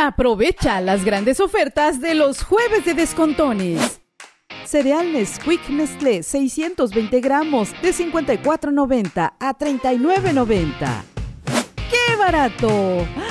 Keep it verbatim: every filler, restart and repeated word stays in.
Aprovecha las grandes ofertas de los jueves de descontones. Cereal Nesquik Nestlé seiscientos veinte gramos de cincuenta y cuatro noventa a treinta y nueve noventa. ¡Qué barato!